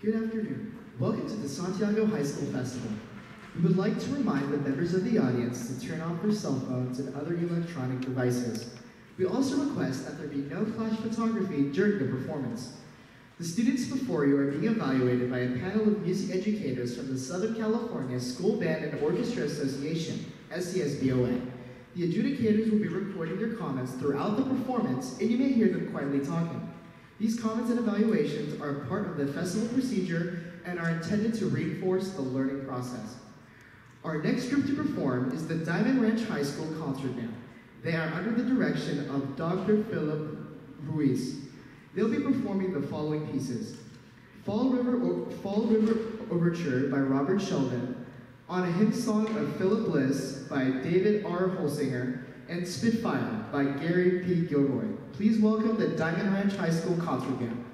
Good afternoon. Welcome to the Santiago High School Festival. We would like to remind the members of the audience to turn off their cell phones and other electronic devices. We also request that there be no flash photography during the performance. The students before you are being evaluated by a panel of music educators from the Southern California School Band and Orchestra Association, SCSBOA. The adjudicators will be recording your comments throughout the performance, and you may hear them quietly talking. These comments and evaluations are part of the festival procedure and are intended to reinforce the learning process. Our next group to perform is the Diamond Ranch High School Concert Band. They are under the direction of Dr. Philip Ruiz. They'll be performing the following pieces: Fall River Overture by Robert Sheldon, On a Hymn Song of Philip Bliss by David R. Holsinger, and Spitfire by Gary P. Gilroy. Please welcome the Diamond Ranch High School Concert Band.